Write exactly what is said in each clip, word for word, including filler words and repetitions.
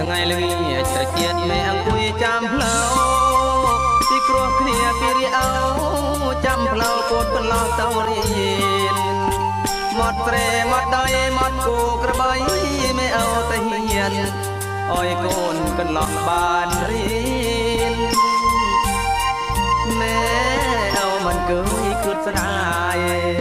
ថ្ងៃល្ងាចត្រជាតិមេអង្គុយចាំផ្លូវទីគ្រោះគ្នាពីរីអោចាំផ្លូវកូនកន្លោះទៅរៀនមកត្រេមកដៃមកគូក្របីមេអោទៅហ៊ានអើយកូនកន្លោះបានរៀនមេអោមិនគយគិតស្ដាយ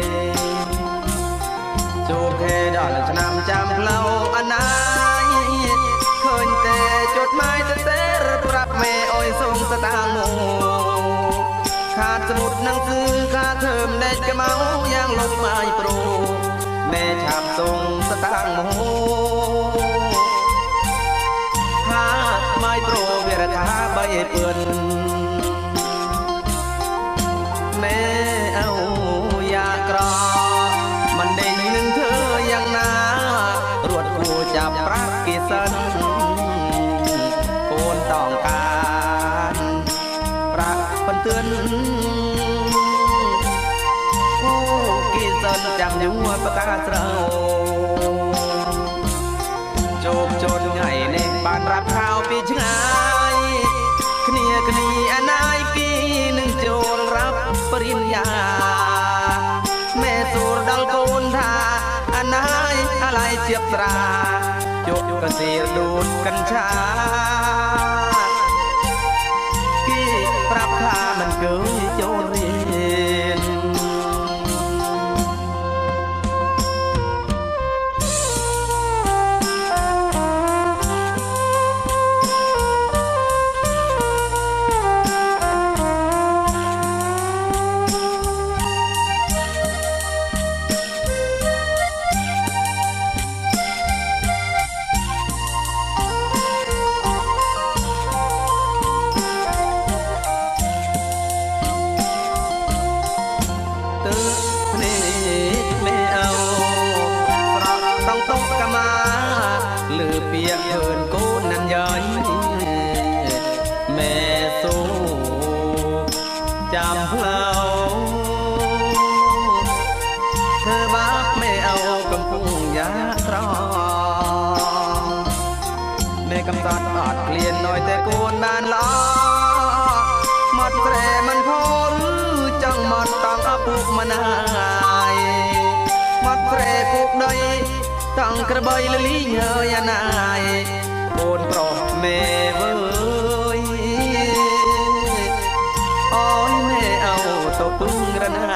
ចូលខែដល់ឆ្នាំចាំផ្លូវអណាយឃើញតែចុចម៉ាយទៅទេប្រាប់មេអើយសូមស្ដាងមកខាតសមុទ្រនឹងគឺខាតធើមដេកក្មៅយ៉ាងលុបម៉ាយប្រូមេឆាប់សូមស្ដាងមកខាម៉ាយប្រូវារថាបីពឿនមេអោយ៉ាក្រមិនដេញនឹងធ្វើយ៉ាងណារត់គួចាប់ប្រាក់គេសិនកូនតង់ការប្រាក់បន្ទឿនអូគេសិនចាំយូរប្រកាស្រូវជោគជន់ថ្ងៃនេះបានរាប់ខោពីឆ្ងាយគ្នាគ្នាអនាយគីនឹងចូលរាប់ព្រាមយ៉ាមេសួរដល់កូនថាអនាយអាឡៃជាបស្រាជោគកសៀរដូនកញ្ឆាគេប្រាប់ថាមិនគយចូលរៀនลือเปียกเหินโกนนั้นย้อยแม่สู้จำเพลาเธอบักไม่เอากำพุงยาตรอแม่กำตัดอาดเกลียนหน่อยแต่โกนบานล้อหมดแตรมันพอหรือจังหมดต้องเอาปุกมานายหมดแตรปุกใดตั้งกระบายละลีเฮยนายโอนปลอบแม่เว้ยอ้อยแม่เอาตัวปึ้งระนา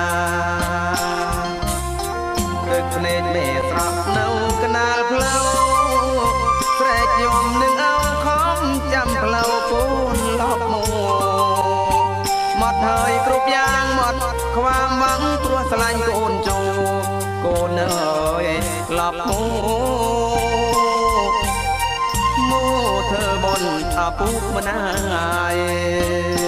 เกิดเพลงแม่ตรับเนาขนาดเพลาแสกยมหนึ่งเอาคอมจำเพลาปูนลอบโมหมดเฮยกรุบยางหมดความหวังตัวสลายโกนโจโกนเอ้ยหลับโมโมเธอบนอาปุกมานาย